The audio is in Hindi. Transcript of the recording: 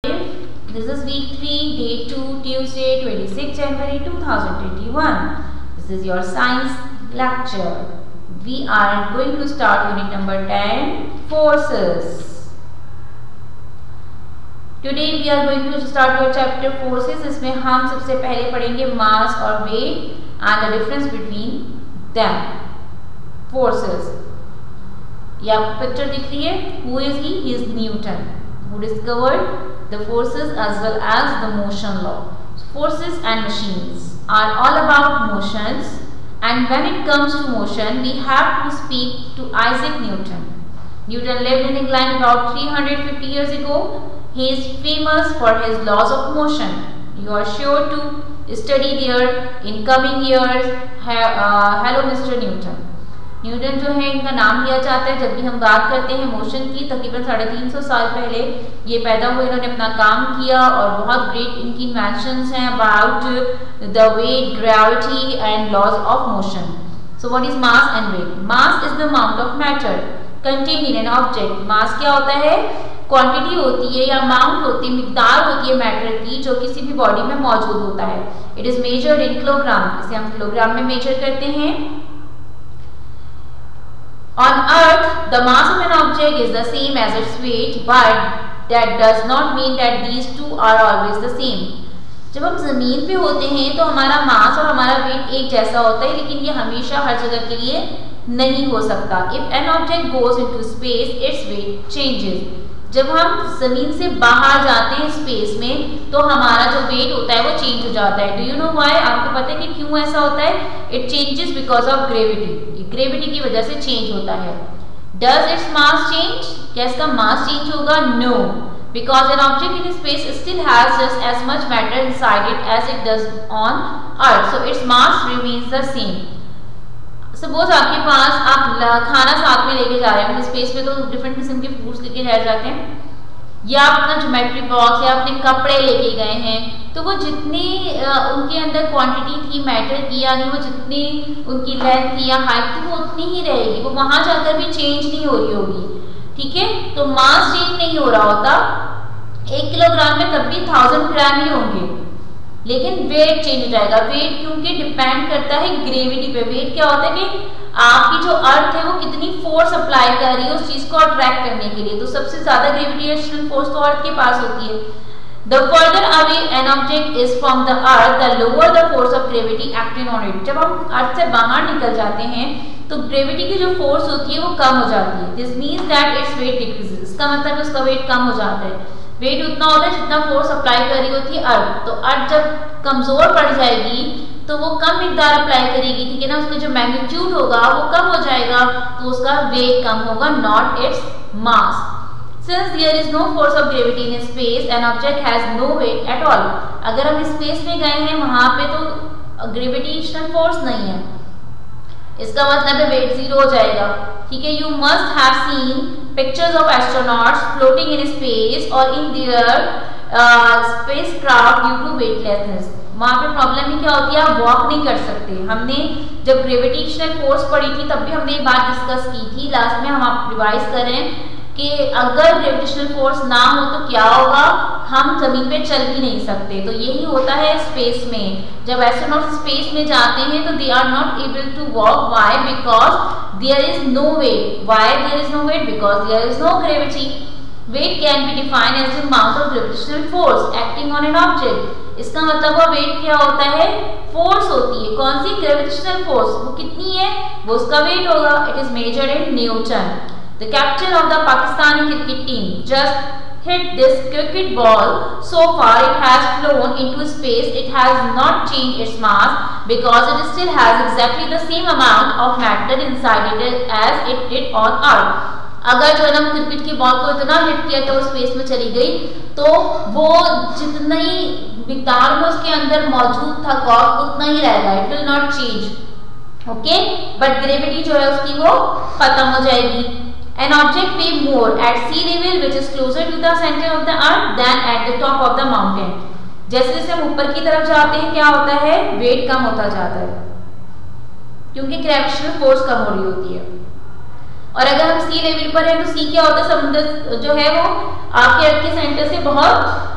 This is week 3, day 2, Tuesday, 26 January 2021. This is your science lecture. We are going to start unit number 10, forces. Today we are going to start your chapter forces. इसमें हम सबसे पहले पढ़ेंगे mass और weight and the difference between them. Forces. ये आपको पिक्चर दिख रही है. Who is he? He is Newton, who discovered the forces as well as the motion law. Forces and machines are all about motions, and when it comes to motion, we have to speak to Isaac Newton. Newton lived in England about 350 years ago. He is famous for his laws of motion. You are sure to study there in coming years. Hello Mr. Newton. Newton जो है इनका नाम लिया जाता है जब भी हम बात करते हैं मोशन की. तकरीबन 350 साल पहले ये पैदा हुए. इन्होंने अपना काम किया और बहुत ग्रेट इनकी इन्वेंशंस हैं about the weight, gravity and laws of motion. So what is mass and weight? Mass is the amount of matter contained in an object. Mass क्या होता है? क्वांटिटी होती है या अमाउंट होती है, मिकदार होती है मैटर की जो किसी भी बॉडी में मौजूद होता है. It is measured in kilogram. इसे हम किलोग्राम में मेजर करते हैं. On earth, the mass of an object is the same as its weight, but that does not mean that these two are always the same. जब हम जमीन पे होते हैं तो हमारा मास और हमारा वेट एक जैसा होता है, लेकिन ये हमेशा हर जगह के लिए नहीं हो सकता. If an object goes into space, its weight changes. जब हम जमीन से बाहर जाते हैं स्पेस में तो हमारा जो वेट होता है वो चेंज हो जाता है. Do you know why? आपको पता है कि क्यों ऐसा होता है? It changes because of gravity. Gravity की वजह से चेंज होता है. Does its mass change? क्या इसका मास चेंज होगा? No, because an object in space still has just as much matter inside it as it does on earth, so its mass remains the same. Suppose आपके पास आप खाना साथ में लेके जा रहे हैं. स्पेस में तो डिफरेंट किस्म के फूड्स लेके जाते हैं, या आप अपना ज्योमेट्री बॉक्स या अपने कपड़े लेके गए हैं, तो वो जितनी उनके अंदर क्वांटिटी थी मैटर की, यानी वो जितनी उनकी लेंथ थी या हाइट थी वो उतनी ही रहेगी. वो वहां जाकर भी चेंज नहीं हो रही होगी. ठीक है, तो मास चेंज नहीं हो रहा होता. 1 किलोग्राम में तब भी 1000 ग्राम ही होंगे, लेकिन वेट चेंज हो जाएगा. वेट क्योंकि डिपेंड करता है ग्रेविटी पे. वेट क्या होता है कि आपकी जो अर्थ है वो कितनी फोर्स अप्लाई कर रही है उस चीज को अट्रैक्ट करने के लिए. तो सबसे ज्यादा ग्रेविटेशनल फोर्स तो अर्थ के पास होती है. The further away an object is from the earth, the lower the force of gravity acting on it. जब हम अर्थ से बाहर निकल जाते हैं तो ग्रेविटी की जो फोर्स होती है वो कम हो जाती है. This means that its weight decreases. इसका मतलब उसका वेट कम हो जाता है. वेट उतना होता है जितना फोर्स अप्लाई कर रही होती है अर्थ. तो अर्थ जब कमजोर पड़ जाएगी तो वो कम मिकदार अप्लाई करेगी. ठीक है ना, उसका जो मैग्नीट्यूड होगा वो कम हो जाएगा, तो उसका वेट कम होगा, not its mass. Since there is no force of gravity in space, an object has no weight at all. अगर हम स्पेस में गए हैं वहां पे तो ग्रेविटेशनल फोर्स नहीं है, इसका मतलब है वेट 0 हो जाएगा. ठीक है, you must have seen pictures of astronauts floating in space और in their spacecraft due to weightlessness. वहां पे प्रॉब्लम ही क्या होती है? आप वॉक नहीं कर सकते. हमने जब ग्रेविटेशनल फोर्स पढ़ी थी तब भी हमने ये बात डिस्कस की थी. लास्ट में हम आप रिवाइज करें कि अगर ग्रेविटेशनल फोर्स ना हो तो क्या होगा? हम जमीन पे चल भी नहीं सकते. तो यही होता है स्पेस में. जब एस्ट्रोनॉट स्पेस में जाते हैं तो they are not able to walk. Why? Because there is no weight. Why there is no weight? Because there is no gravity. Weight can be defined as the amount of gravitational force acting on an object. इसका मतलब वो वेट क्या होता है? फोर्स होती है. कौन सी? Gravitational force. वो कितनी है वो उसका वेट होगा. It is measured in newton. The captain of the Pakistani cricket team just hit this cricket ball. So far it has flown into space. It has not changed its mass because it still has exactly the same amount of matter inside it as it did on Earth. अगर जो है ना क्रिकेट की बॉल को इतना हिट किया कि वो स्पेस में चली गई तो वो जितनी मिकदार में उसके अंदर मौजूद था कॉर्क उतना ही रहेगा. It will not change. Okay, but gravity जो है उसकी वो खत्म हो जाएगी. An object weighs more at sea level, which is closer to the center of the earth, than at the top of the mountain. जैसे जैसे हम ऊपर की तरफ जाते हैं क्या होता है? वेट कम होता जाता है क्योंकि ग्रेविटेशनल फोर्स कम हो रही होती है. और अगर हम सी लेवल पर हैं तो सी क्या होता है? समुद्र जो है वो आपके अर्थ के सेंटर से बहुत